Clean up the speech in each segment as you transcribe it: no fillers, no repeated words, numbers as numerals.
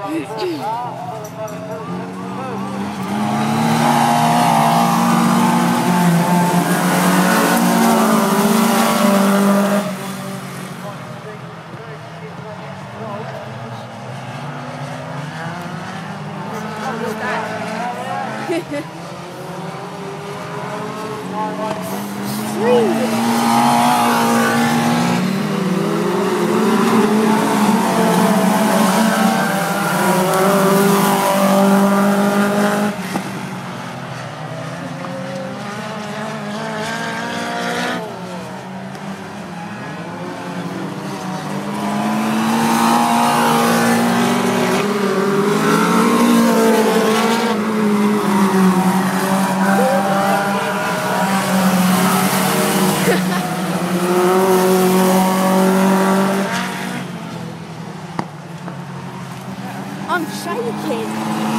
I'm shaking.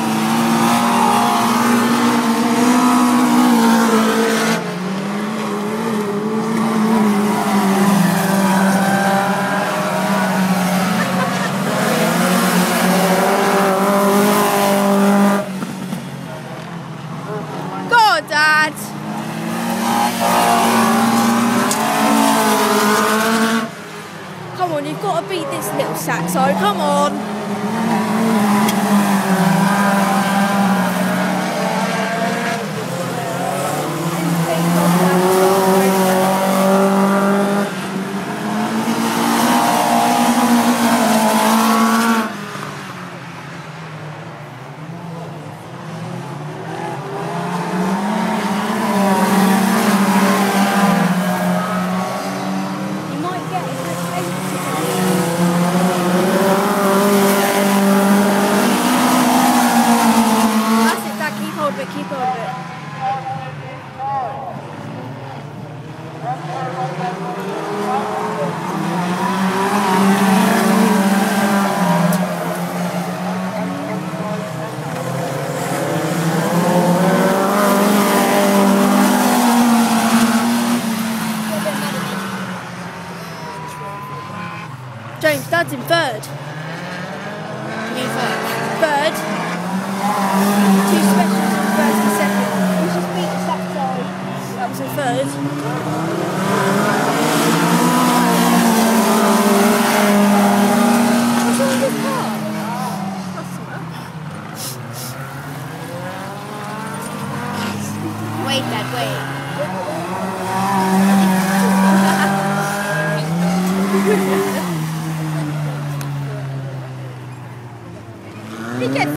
Go, Dad. Come on, you've got to beat this little saxo. Come on. Keep hold of it. James, Dad's in third. Third. Two specials in first and second. We just beat the saxo. That was in third. What's wrong with this car? Wait, Dad, wait. He gets